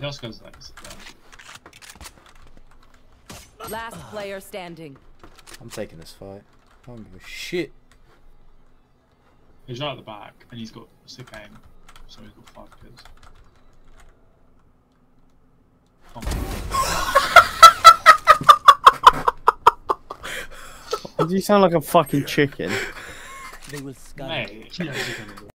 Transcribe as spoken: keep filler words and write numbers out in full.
He also goes like this. Last player standing. I'm taking this fight. I don't give a shit. He's right at the back, and he's got sick aim, so he's got five kills. You sound like a fucking chicken. They will sky. Mate,